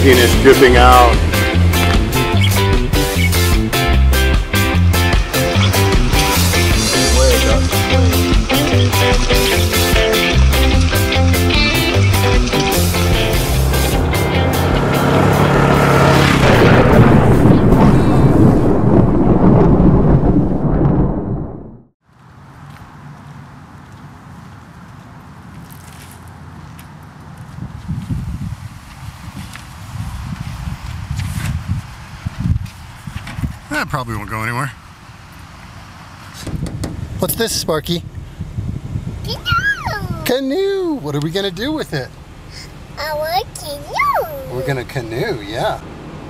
leaking, it's dripping out. That probably won't go anywhere. What's this, Sparky? Canoe! Canoe! What are we gonna do with it? Our canoe! We're gonna canoe, yeah.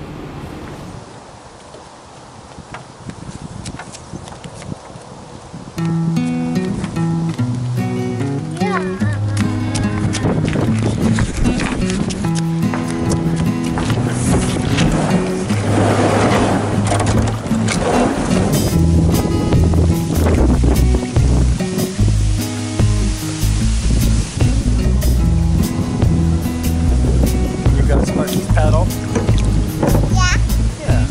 Paddle. Yeah. Yeah.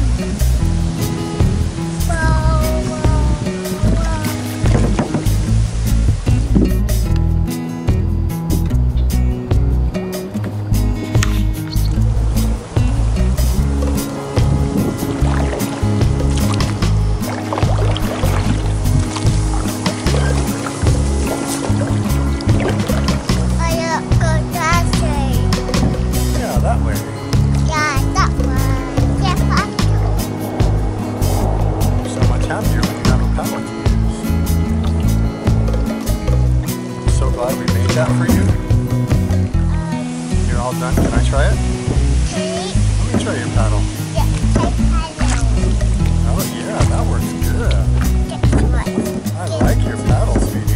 Yeah, that way. Yeah, that one. Yeah, So much happier when you have a paddle to use. I'm so glad we made that for you. You're all done. Can I try it? Let me try your paddle. Oh yeah, that works good. I like your paddle, sweetie.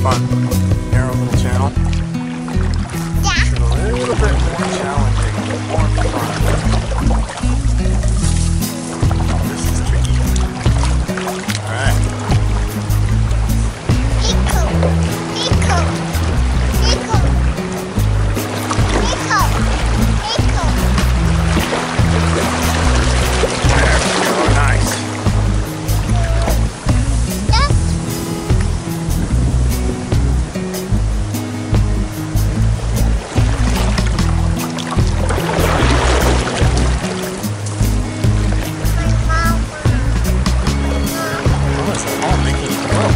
fun. Narrow little channel. Yeah. A little bit more challenging, more fun. This is tricky. Alright. Pico. Pico. Pico. Pico. Pico. There we go. Nice. That's my mama. Oh, it's all making it go.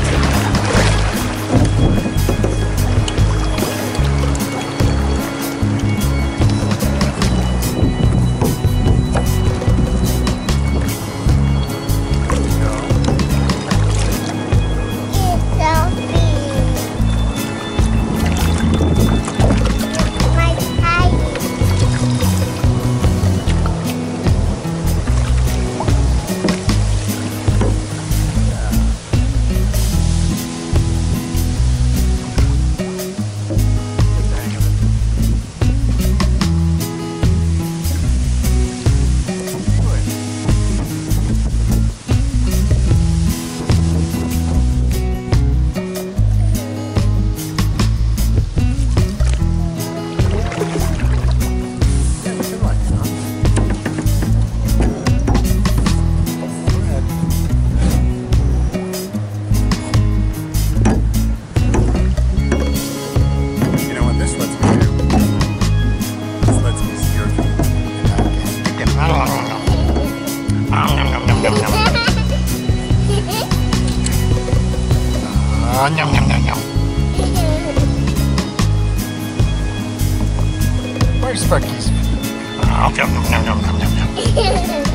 Yum, yum, yum, yum. Where's Sparky's? Yum, yum, yum, yum, yum, yum, yum.